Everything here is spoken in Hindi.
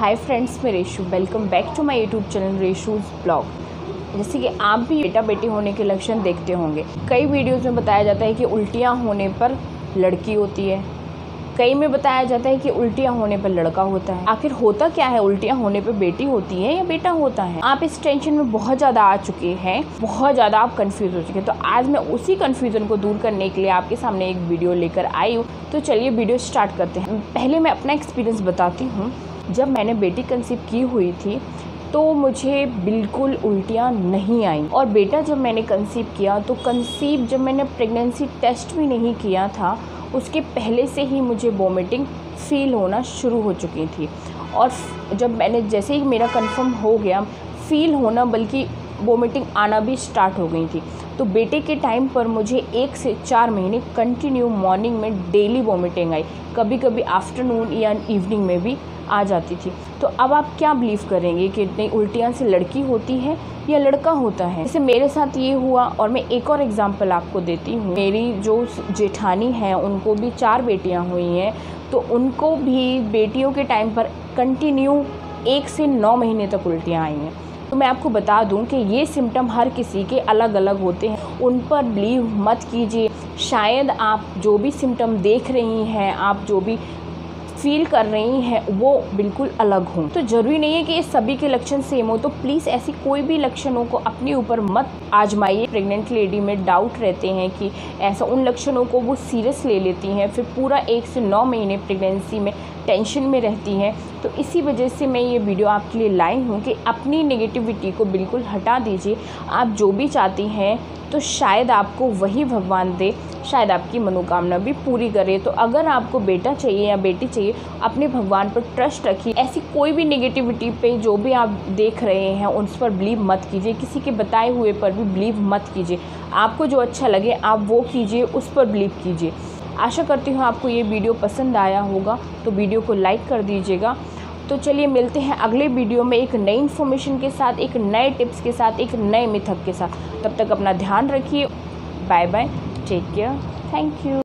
हाय फ्रेंड्स, मैं Reshu. Welcome back to my YouTube channel Reshu's blog. जैसे कि आप भी बेटा बेटी होने के लक्षण देखते होंगे। कई वीडियोस में बताया जाता है कि उल्टियाँ होने पर लड़की होती है, कई में बताया जाता है कि उल्टियाँ होने पर लड़का होता है। आखिर होता क्या है? उल्टियाँ होने पर बेटी होती है या बेटा होता है? आप इस टेंशन में बहुत ज़्यादा आ चुके हैं, बहुत ज़्यादा आप कंफ्यूज हो चुके हैं। तो आज मैं उसी कंफ्यूजन को दूर करने के लिए आपके सामने एक वीडियो लेकर आई हूँ। तो चलिए वीडियो स्टार्ट करते हैं। पहले मैं अपना एक्सपीरियंस बताती हूँ। जब मैंने बेटी कंसीव की हुई थी तो मुझे बिल्कुल उल्टियाँ नहीं आई, और बेटा जब मैंने कंसीव किया तो जब मैंने प्रेगनेंसी टेस्ट भी नहीं किया था उसके पहले से ही मुझे वॉमिटिंग फील होना शुरू हो चुकी थी। और जब मैंने जैसे ही मेरा कंफर्म हो गया फील होना, बल्कि वॉमिटिंग आना भी स्टार्ट हो गई थी। तो बेटे के टाइम पर मुझे 1 से 4 महीने कंटिन्यू मॉर्निंग में डेली वॉमिटिंग आई, कभी कभी आफ्टरनून या इवनिंग में भी आ जाती थी। तो अब आप क्या बिलीव करेंगे कि नहीं उल्टियाँ से लड़की होती है या लड़का होता है? जैसे मेरे साथ ये हुआ। और मैं एक और एग्जांपल आपको देती हूँ। मेरी जो जेठानी है उनको भी 4 बेटियाँ हुई हैं, तो उनको भी बेटियों के टाइम पर कंटिन्यू 1 से 9 महीने तक उल्टियाँ आई हैं। तो मैं आपको बता दूं कि ये सिम्टम हर किसी के अलग अलग होते हैं, उन पर बिलीव मत कीजिए। शायद आप जो भी सिम्टम देख रही हैं, आप जो भी फील कर रही हैं वो बिल्कुल अलग हों। तो ज़रूरी नहीं है कि ये सभी के लक्षण सेम हो। तो प्लीज़ ऐसी कोई भी लक्षणों को अपने ऊपर मत आजमाइए। प्रेग्नेंट लेडी में डाउट रहते हैं कि ऐसा उन लक्षणों को वो सीरियस ले लेती हैं, फिर पूरा 1 से 9 महीने प्रेगनेंसी में टेंशन में रहती हैं। तो इसी वजह से मैं ये वीडियो आपके लिए लाई हूँ कि अपनी नेगेटिविटी को बिल्कुल हटा दीजिए। आप जो भी चाहती हैं तो शायद आपको वही भगवान दे, शायद आपकी मनोकामना भी पूरी करे। तो अगर आपको बेटा चाहिए या बेटी चाहिए, अपने भगवान पर ट्रस्ट रखिए। ऐसी कोई भी नेगेटिविटी पे जो भी आप देख रहे हैं उन पर बिलीव मत कीजिए, किसी के बताए हुए पर भी बिलीव मत कीजिए। आपको जो अच्छा लगे आप वो कीजिए, उस पर बिलीव कीजिए। आशा करती हूँ आपको ये वीडियो पसंद आया होगा, तो वीडियो को लाइक कर दीजिएगा। तो चलिए मिलते हैं अगले वीडियो में एक नई इन्फॉर्मेशन के साथ, एक नए टिप्स के साथ, एक नए मिथक के साथ। तब तक अपना ध्यान रखिए। Bye bye, take care, thank you.